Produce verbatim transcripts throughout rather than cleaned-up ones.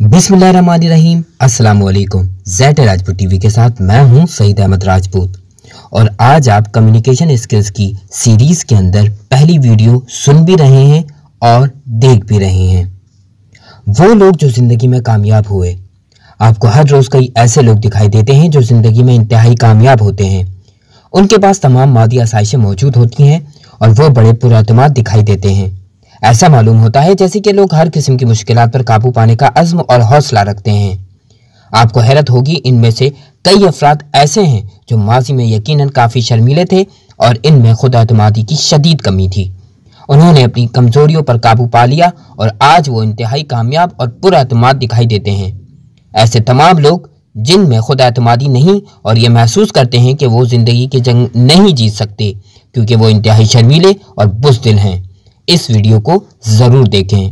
बिस्मिल्लाहिर्रहमानिर्रहीम। अस्सलाम वालेकुम। ज़ेड राजपूत टीवी के साथ मैं हूं सईद अहमद राजपूत और आज आप कम्युनिकेशन स्किल्स की सीरीज़ के अंदर पहली वीडियो सुन भी रहे हैं और देख भी रहे हैं। वो लोग जो ज़िंदगी में कामयाब हुए, आपको हर रोज़ कई ऐसे लोग दिखाई देते हैं जो ज़िंदगी में इंतहाई कामयाब होते हैं। उनके पास तमाम मादी आसाइशें मौजूद होती हैं और वो बड़े पुरअतमाद दिखाई देते हैं। ऐसा मालूम होता है जैसे कि लोग हर किस्म की मुश्किलात पर काबू पाने का अज़्म और हौसला रखते हैं। आपको हैरत होगी, इनमें से कई अफराद ऐसे हैं जो माजी में यकीनन काफ़ी शर्मीले थे और इनमें खुद-एतमादी की शदीद कमी थी। उन्होंने अपनी कमज़ोरियों पर काबू पा लिया और आज वो इंतहाई कामयाब और पुरअतमाद दिखाई देते हैं। ऐसे तमाम लोग जिनमें खुद-एतमादी नहीं और ये महसूस करते हैं कि वो ज़िंदगी की जंग नहीं जीत सकते क्योंकि वो इंतहाई शर्मीले और बुज़दिल हैं, इस वीडियो को ज़रूर देखें।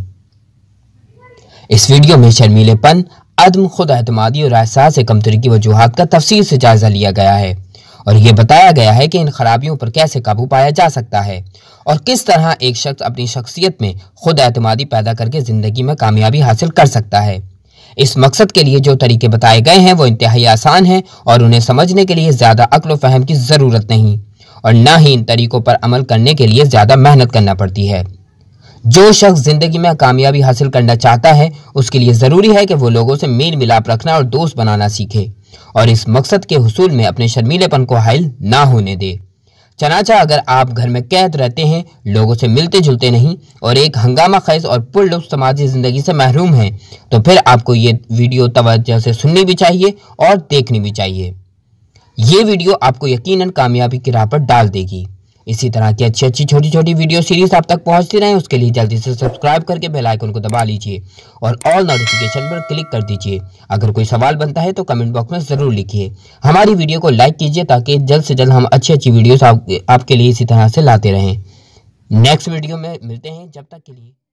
इस वीडियो में शर्मीलेपन, अदम खुद-एतमादी और एहसास कमतरी की वजूहात का तफसील से जायज़ा लिया गया है और ये बताया गया है कि इन खराबियों पर कैसे काबू पाया जा सकता है और किस तरह एक शख्स अपनी शख्सियत में खुद-एतमादी पैदा करके ज़िंदगी में कामयाबी हासिल कर सकता है। इस मकसद के लिए जो तरीके बताए गए हैं वो इंतहाई आसान हैं और उन्हें समझने के लिए ज़्यादा अक्ल व फ़हम की ज़रूरत नहीं और ना ही इन तरीकों पर अमल करने के लिए ज़्यादा मेहनत करना पड़ती है। जो शख्स ज़िंदगी में कामयाबी हासिल करना चाहता है उसके लिए ज़रूरी है कि वो लोगों से मेल मिलाप रखना और दोस्त बनाना सीखे और इस मकसद के हुसूल में अपने शर्मीलेपन को हाइल ना होने दे। चनाचा अगर आप घर में कैद रहते हैं, लोगों से मिलते जुलते नहीं और एक हंगामा खेज और पुरलुत्फ समाजी ज़िंदगी से महरूम हैं, तो फिर आपको ये वीडियो तवज्जो से सुननी भी चाहिए और देखनी भी चाहिए। ये वीडियो आपको यकीनन कामयाबी की राह पर डाल देगी। इसी तरह की अच्छी अच्छी छोटी छोटी वीडियो सीरीज आप तक पहुंचती रहें, उसके लिए जल्दी से सब्सक्राइब करके बेल आइकन को दबा लीजिए और ऑल नोटिफिकेशन पर क्लिक कर दीजिए। अगर कोई सवाल बनता है तो कमेंट बॉक्स में ज़रूर लिखिए। हमारी वीडियो को लाइक कीजिए ताकि जल्द से जल्द हम अच्छी अच्छी वीडियोस आप, आपके लिए इसी तरह से लाते रहें। नेक्स्ट वीडियो में मिलते हैं, जब तक के लिए।